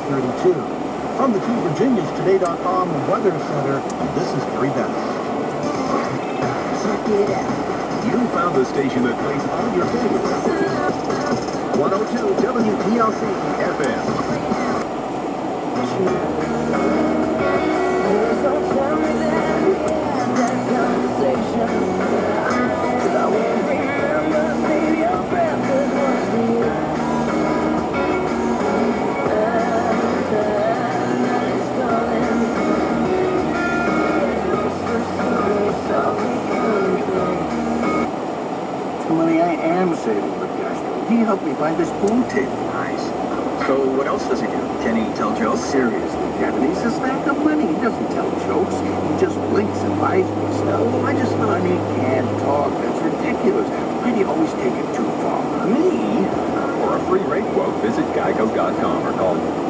32. From the TVirginiasToday.com Weather Center, this is Gary Bennett. Check it out. You found the station that plays all your favorites. 102 WPLC FM. Don't tell me that we had that conversation. 'Cause I won't remember, save your breath, 'cause once we night's calling. The money I am saving with Geico. He helped me buy this pool table. Nice. So what else does he do? Can he tell jokes? Seriously, Kevin, he's a stack of money. He doesn't tell jokes. He just blinks and buys me stuff. I just thought he can't talk. That's ridiculous. Why do you always take it too far? Me? For a free rate quote, visit geico.com or call